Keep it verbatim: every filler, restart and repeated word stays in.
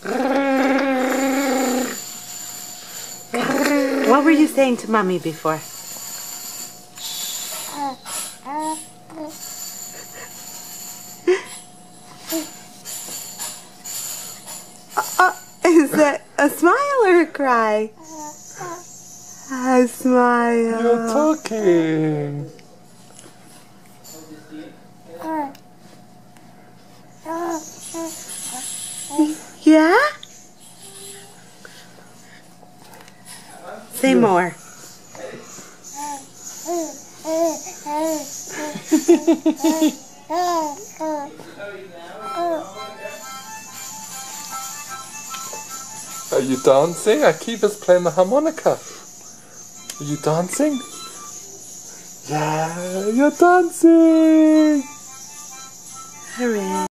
What were you saying to Mommy before? uh, is that a smile or a cry? A smile. You're talking. Yeah? Say more. Are you dancing? Akiva's playing the harmonica. Are you dancing? Yeah, you're dancing! Hooray.